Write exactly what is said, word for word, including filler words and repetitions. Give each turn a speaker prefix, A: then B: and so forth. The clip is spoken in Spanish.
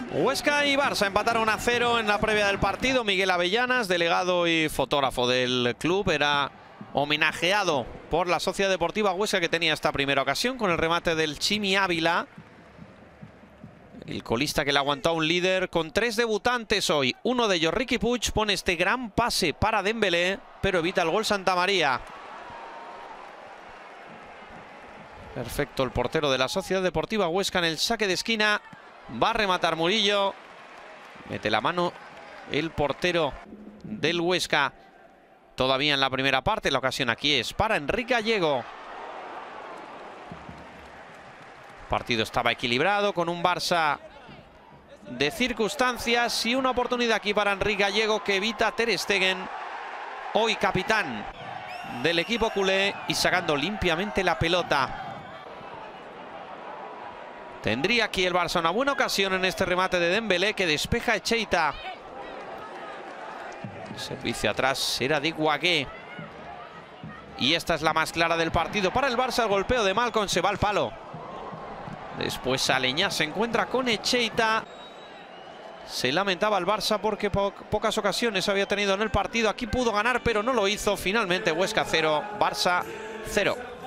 A: Huesca y Barça empataron a cero en la previa del partido. Miguel Avellanas, delegado y fotógrafo del club, era homenajeado por la Sociedad Deportiva Huesca, que tenía esta primera ocasión con el remate del Chimi Ávila. El colista que le aguantó a un líder con tres debutantes hoy. Uno de ellos, Riqui Puig, pone este gran pase para Dembélé, pero evita el gol Santamaría. Perfecto el portero de la Sociedad Deportiva Huesca en el saque de esquina. Va a rematar Murillo. Mete la mano el portero del Huesca. Todavía en la primera parte. La ocasión aquí es para Enrique Gallego. El partido estaba equilibrado con un Barça de circunstancias y una oportunidad aquí para Enrique Gallego, que evita a Ter Stegen, hoy capitán del equipo culé, y sacando limpiamente la pelota. Tendría aquí el Barça una buena ocasión en este remate de Dembélé, que despeja Echeita. Servicio atrás era de Guagué. Y esta es la más clara del partido para el Barça. El golpeo de Malcom, se va al palo. Después Aleñá se encuentra con Echeita. Se lamentaba el Barça porque po pocas ocasiones había tenido en el partido. Aquí pudo ganar, pero no lo hizo. Finalmente Huesca cero, Barça cero.